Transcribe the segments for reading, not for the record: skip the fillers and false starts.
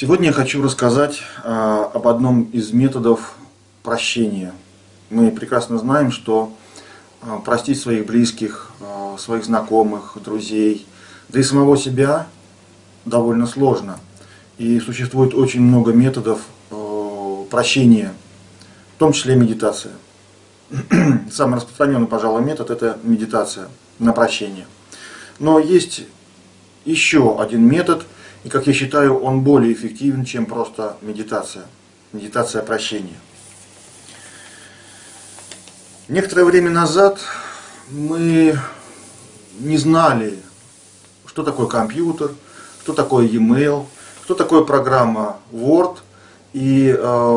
Сегодня я хочу рассказать об одном из методов прощения. Мы прекрасно знаем, что простить своих близких, своих знакомых, друзей, да и самого себя довольно сложно. И существует очень много методов прощения, в том числе медитация. Самый распространенный, пожалуй, метод – это медитация на прощение. Но есть еще один метод, и, как я считаю, он более эффективен, чем просто медитация. Медитация прощения. Некоторое время назад мы не знали, что такое компьютер, что такое e-mail, что такое программа Word, и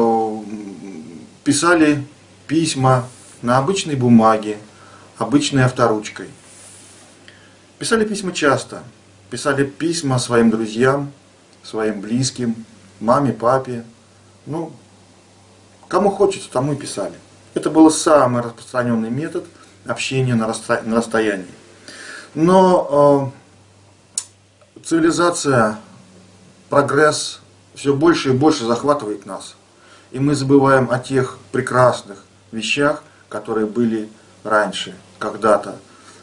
писали письма на обычной бумаге, обычной авторучкой. Писали письма часто. Писали письма своим друзьям, своим близким, маме, папе. Кому хочется, тому и писали. Это был самый распространенный метод общения на расстоянии. Но цивилизация, прогресс все больше и больше захватывает нас. И мы забываем о тех прекрасных вещах, которые были раньше, когда-то.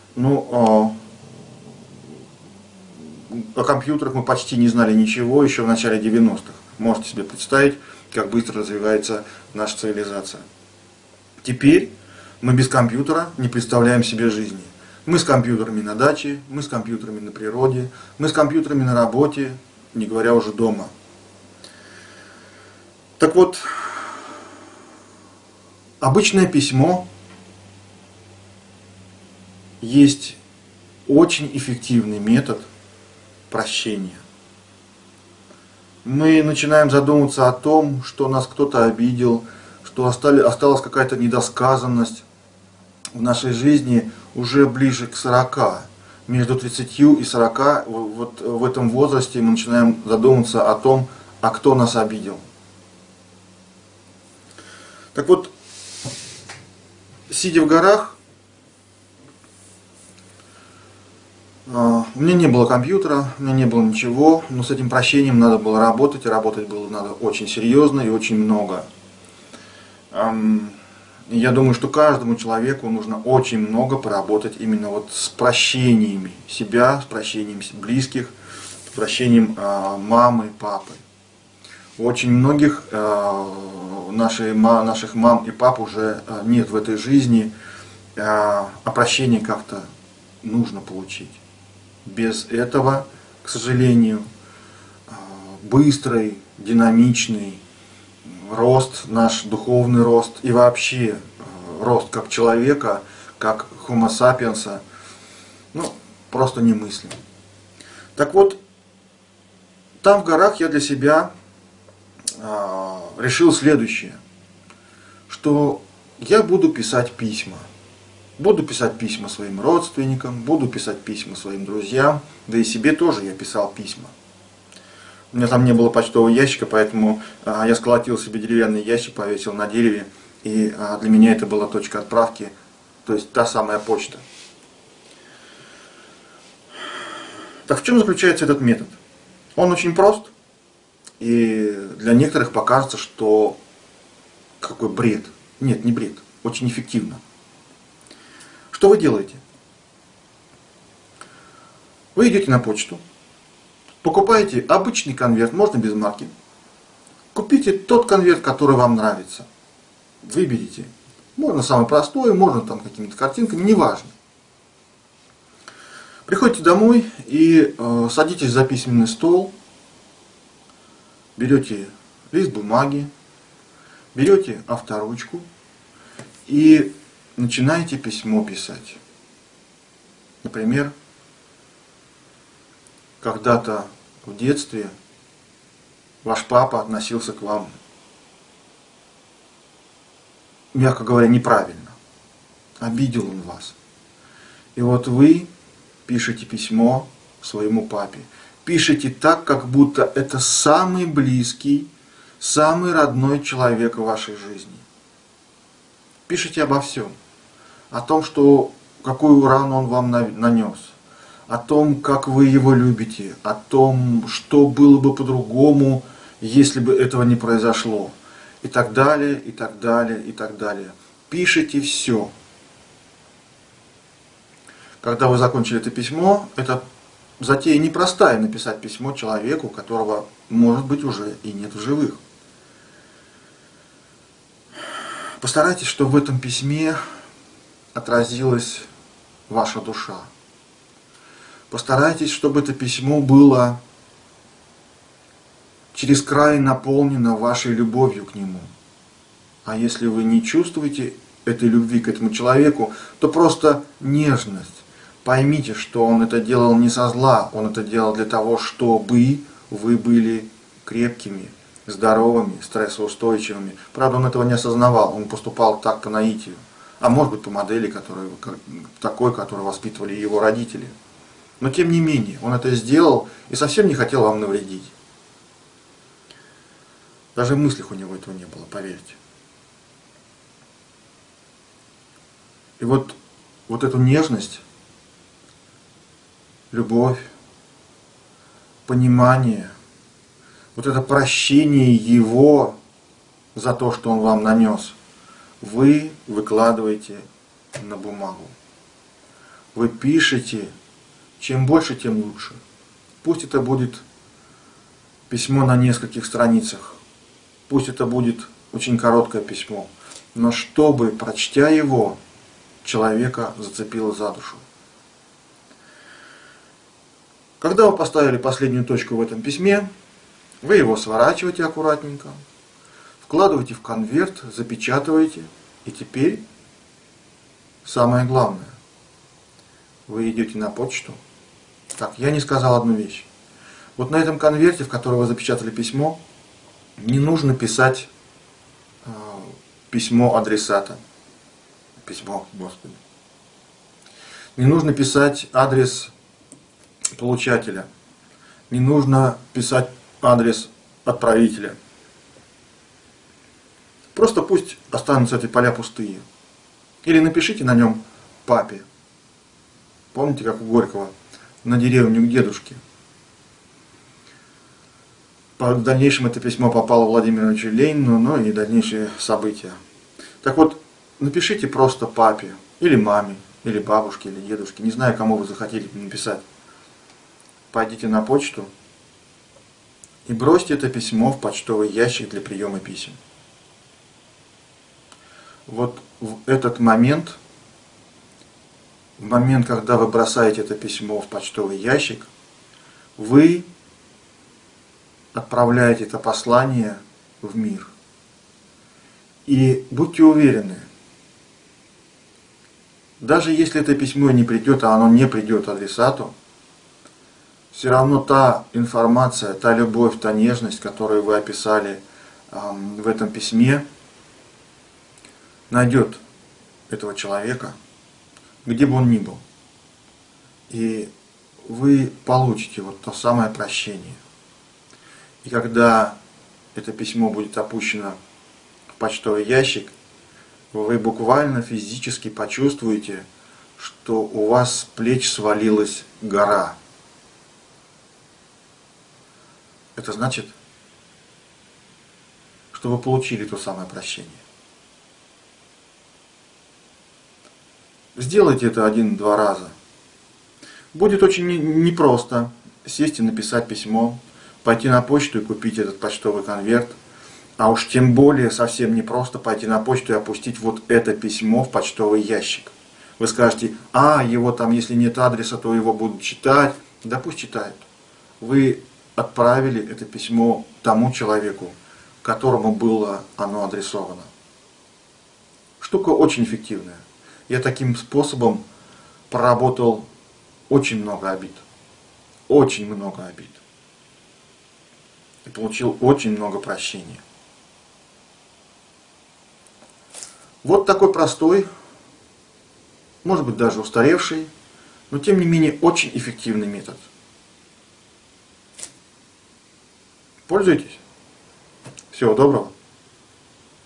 О компьютерах мы почти не знали ничего еще в начале 90-х. Можете себе представить, как быстро развивается наша цивилизация. Теперь мы без компьютера не представляем себе жизни. Мы с компьютерами на даче, мы с компьютерами на природе, мы с компьютерами на работе, не говоря уже дома. Так вот, обычное письмо есть очень эффективный метод прощения. Мы начинаем задумываться о том, что нас кто-то обидел, что осталась какая-то недосказанность в нашей жизни уже ближе к 40. Между 30 и 40, вот в этом возрасте мы начинаем задумываться о том, а кто нас обидел. Так вот, сидя в горах, у меня не было компьютера, у меня не было ничего, но с этим прощением надо было работать, и работать было надо очень серьезно и очень много. Я думаю, что каждому человеку нужно очень много поработать именно вот с прощениями себя, с прощением близких, с прощением мамы, папы. У очень многих наших мам и пап уже нет в этой жизни, а прощение как-то нужно получить. Без этого, к сожалению, быстрый, динамичный рост, наш духовный рост и вообще рост как человека, как Homo sapiens, просто немыслим. Так вот, там в горах я для себя решил следующее, что я буду писать письма. Буду писать письма своим родственникам, буду писать письма своим друзьям, да и себе тоже я писал письма. У меня там не было почтового ящика, поэтому я сколотил себе деревянный ящик, повесил на дереве, и для меня это была точка отправки, то есть та самая почта. Так в чем заключается этот метод? Он очень прост, и для некоторых покажется, что какой бред. Нет, не бред, очень эффективно. Что вы делаете? Вы идете на почту, покупаете обычный конверт, можно без марки. Купите тот конверт, который вам нравится. Выберите. Можно самый простой, можно там какими-то картинками, неважно. Приходите домой и садитесь за письменный стол, берете лист бумаги, берете авторучку и начинаете письмо писать. Например, когда-то в детстве ваш папа относился к вам, мягко говоря, неправильно. Обидел он вас. И вот вы пишете письмо своему папе. Пишите так, как будто это самый близкий, самый родной человек в вашей жизни. Пишите обо всем. О том, какую рану он вам нанес. О том, как вы его любите. О том, что было бы по-другому, если бы этого не произошло. И так далее, и так далее, и так далее. Пишите все. Когда вы закончили это письмо, это затея непростая — написать письмо человеку, которого, может быть, уже и нет в живых. Постарайтесь, чтобы в этом письме отразилась ваша душа. Постарайтесь, чтобы это письмо было через край наполнено вашей любовью к нему. А если вы не чувствуете этой любви к этому человеку, то просто нежность. Поймите, что он это делал не со зла, он это делал для того, чтобы вы были крепкими, здоровыми, стрессоустойчивыми. Правда, он этого не осознавал, он поступал так по наитию. А может быть, по модели, такой, которую воспитывали его родители. Но тем не менее, он это сделал и совсем не хотел вам навредить. Даже в мыслях у него этого не было, поверьте. И вот эту нежность, любовь, понимание, вот это прощение его за то, что он вам нанес, вы выкладываете на бумагу. Вы пишете, чем больше, тем лучше. Пусть это будет письмо на нескольких страницах, пусть это будет очень короткое письмо, но чтобы, прочтя его, человека зацепило за душу. Когда вы поставили последнюю точку в этом письме, вы его сворачиваете аккуратненько, вкладываете в конверт, запечатываете, и теперь самое главное. Вы идете на почту. Так, я не сказал одну вещь. Вот на этом конверте, в который вы запечатали письмо, не нужно писать письмо адресата. Письмо, Господи. Не нужно писать адрес получателя. Не нужно писать адрес отправителя. Просто пусть останутся эти поля пустые. Или напишите на нем папе. Помните, как у Горького? На деревню к дедушке. В дальнейшем это письмо попало Владимиру Ильичу Ленину, но и дальнейшие события. Так вот, напишите просто папе, или маме, или бабушке, или дедушке. Не знаю, кому вы захотели написать. Пойдите на почту и бросьте это письмо в почтовый ящик для приема писем. Вот в этот момент, когда вы бросаете это письмо в почтовый ящик, вы отправляете это послание в мир. И будьте уверены, даже если это письмо не придет, а оно не придет адресату, все равно та информация, та любовь, та нежность, которую вы описали в этом письме, найдет этого человека, где бы он ни был. И вы получите вот то самое прощение. И когда это письмо будет опущено в почтовый ящик, вы буквально физически почувствуете, что у вас с плеч свалилась гора. Это значит, что вы получили то самое прощение. Сделайте это 1-2 раза. Будет очень непросто сесть и написать письмо, пойти на почту и купить этот почтовый конверт, а уж тем более совсем непросто пойти на почту и опустить вот это письмо в почтовый ящик. Вы скажете, его там, если нет адреса, то его будут читать. Да пусть читают. Вы отправили это письмо тому человеку, которому было оно адресовано. Штука очень эффективная. Я таким способом проработал очень много обид. Очень много обид. И получил очень много прощения. Вот такой простой, может быть даже устаревший, но тем не менее очень эффективный метод. Пользуйтесь. Всего доброго.